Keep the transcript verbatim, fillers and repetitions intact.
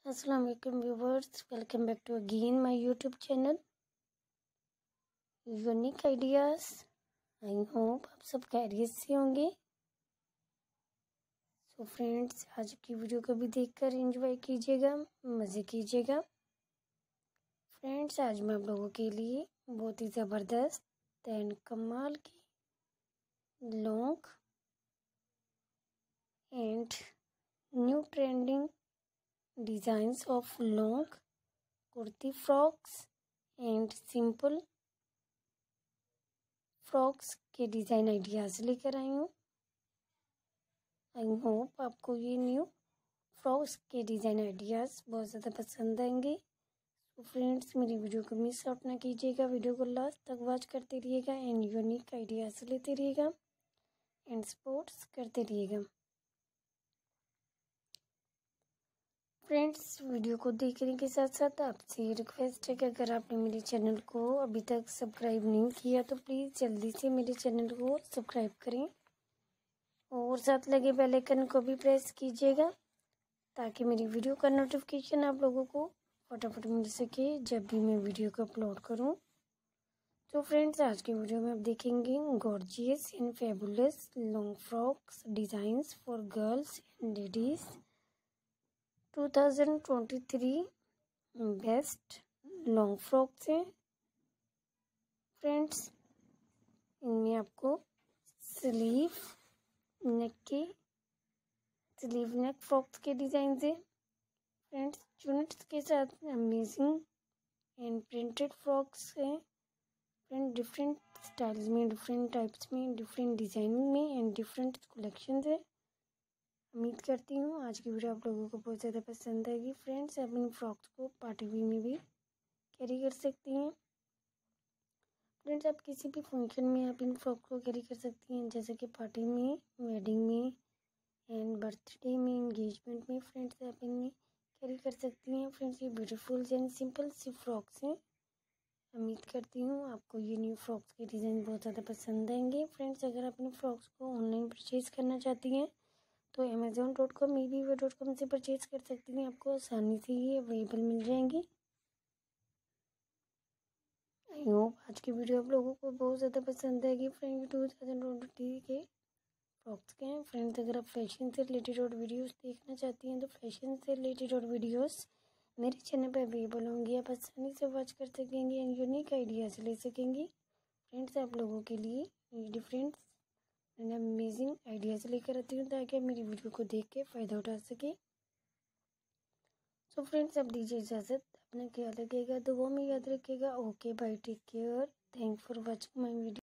अस्सलाम वालेकुम viewers, welcome back to again my YouTube channel unique ideas. I hope आप सब खैरियत से होंगे। सो फ्रेंड्स, आज की वीडियो को भी देखकर एंजॉय कीजिएगा, मज़े कीजिएगा। फ्रेंड्स, आज मैं आप लोगों के लिए बहुत ही ज़बरदस्त एंड कमाल की long and new trending designs of long kurti frocks and simple frocks के डिज़ाइन आइडियाज़ लेकर आई हूँ। आई होप आपको ये न्यू फ्रॉक्स के डिज़ाइन आइडियाज़ बहुत ज़्यादा पसंद आएंगे। तो फ्रेंड्स, मेरी वीडियो को मिस आउट ना कीजिएगा, वीडियो को लास्ट तक वॉच करते रहिएगा एंड यूनिक आइडियाज़ लेते रहिएगा एंड सपोर्ट्स करते रहिएगा। फ्रेंड्स, वीडियो को देखने के साथ साथ आपसे रिक्वेस्ट है कि अगर आपने मेरे चैनल को अभी तक सब्सक्राइब नहीं किया तो प्लीज़ जल्दी से मेरे चैनल को सब्सक्राइब करें और साथ लगे बेल आइकन को भी प्रेस कीजिएगा ताकि मेरी वीडियो का नोटिफिकेशन आप लोगों को फटाफट मिल सके जब भी मैं वीडियो को अपलोड करूं। तो फ्रेंड्स, आज की वीडियो में आप देखेंगे gorgeous and fabulous long frocks designs for girls and ladies two thousand twenty three best long frocks हैं। फ्रेंड्स, इनमें आपको स्लीव नेक के स्लीव नेक फ्रॉक्स के डिज़ाइन है। फ्रेंड्स, चुनट्स के साथ अमेजिंग एंड प्रिंटेड फ्रॉक्स हैं। फ्रेंड, डिफरेंट स्टाइल्स में, डिफरेंट टाइप्स में, डिफरेंट डिज़ाइनिंग में एंड डिफरेंट कलेक्शन है। उम्मीद करती हूँ आज की वीडियो आप लोगों को बहुत ज़्यादा पसंद आएगी। फ्रेंड्स, आप इन फ्रॉक्स को पार्टी वेयर में भी कैरी कर सकती हैं। फ्रेंड्स, आप किसी भी फंक्शन में आप इन फ्रॉक को कैरी कर सकती हैं, जैसे कि पार्टी में, वेडिंग में एंड बर्थडे में, एंगेजमेंट में। फ्रेंड्स, आप इन्हें कैरी कर सकती हैं। फ्रेंड्स, ये ब्यूटीफुल एंड सिंपल सी फ्रॉक्स हैं। उम्मीद करती हूँ आपको ये न्यू फ्रॉक्स के डिज़ाइन बहुत ज़्यादा पसंद आएंगे। फ्रेंड्स, अगर आप इन फ्रॉक्स को ऑनलाइन परचेज़ करना चाहती हैं तो Amazon dot com E V dot com से परचेज़ कर सकती हैं। आपको आसानी से ये अवेलेबल मिल जाएंगी। आई होप आज की वीडियो आप लोगों को बहुत ज़्यादा पसंद आएगी। फ्रेंड्स, टू थाउजेंड ट्वेंटी के फ्रॉक्स के हैं। फ्रेंड्स, अगर आप फैशन से रिलेटेड और वीडियोस देखना चाहती हैं तो फैशन से रिलेटेड और वीडियोस मेरे चैनल पर अवेलेबल होंगी। आप आसानी से वॉच कर सकेंगे एंड यूनिक आइडियाज़ ले सकेंगी। फ्रेंड्स, आप लोगों के लिए डिफरेंट एंड अमेजिंग आइडियाज़ लेकर आती हूँ ताकि आप मेरी वीडियो को देख के फ़ायदा उठा सकें। सो फ्रेंड्स, अब दीजिए इजाज़त, अपना ख्याल रखिएगा, दुआ में याद रखिएगा। Okay bye, take care, thank for watching my video.